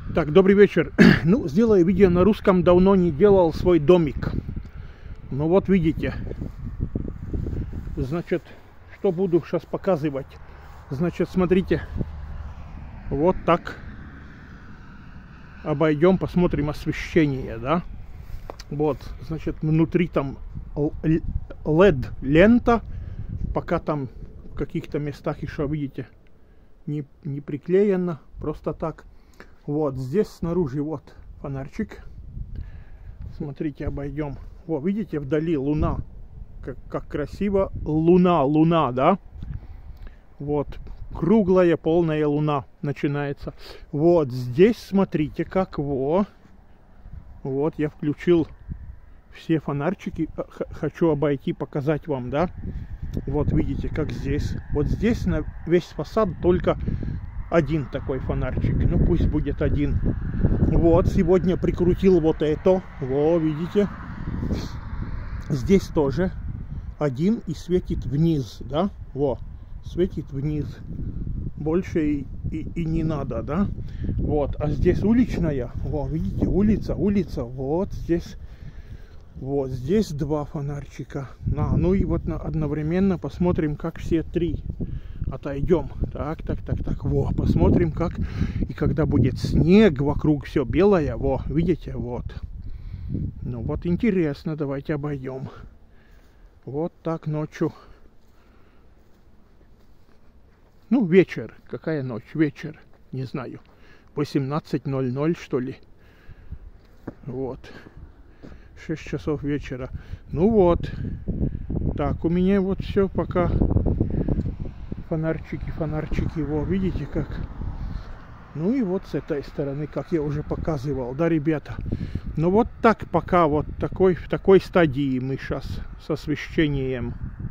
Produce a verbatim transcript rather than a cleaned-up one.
Так, добрый вечер. Ну, сделаю видео на русском, давно не делал свой домик. Ну вот видите. Значит, что буду сейчас показывать. Значит, смотрите. Вот так. Обойдем, посмотрим освещение, да. Вот, значит, внутри там эл и ди лента. Пока там в каких-то местах еще, видите, не, не приклеено. Просто так. Вот, здесь снаружи вот фонарчик. Смотрите, обойдем. Во, видите, вдали луна. Как, как красиво. Луна, луна, да? Вот, круглая, полная луна начинается. Вот, здесь, смотрите, как, во. Вот, я включил все фонарчики. Хочу обойти, показать вам, да? Вот, видите, как здесь. Вот здесь на весь фасад только один такой фонарчик. Ну, пусть будет один. Вот, сегодня прикрутил вот это. Во, видите. Здесь тоже один и светит вниз, да? Во, светит вниз. Больше и, и, и не надо, да? Вот, а здесь уличная. Во, видите, улица, улица. Вот здесь. Вот здесь два фонарчика. На, ну и вот на, одновременно посмотрим, как все три. Отойдем. Так, так, так, так. Во, посмотрим, как. И когда будет снег, вокруг все белое. Во, видите, вот. Ну вот интересно, давайте обойдем. Вот так ночью. Ну, вечер. Какая ночь? Вечер. Не знаю. восемнадцать ноль ноль, что ли. Вот. шесть часов вечера. Ну вот. Так, у меня вот все пока. Фонарчики, фонарчики. Во, видите как. Ну и вот с этой стороны, как я уже показывал, да, ребята. Ну вот так пока, вот такой, в такой стадии мы сейчас с освещением.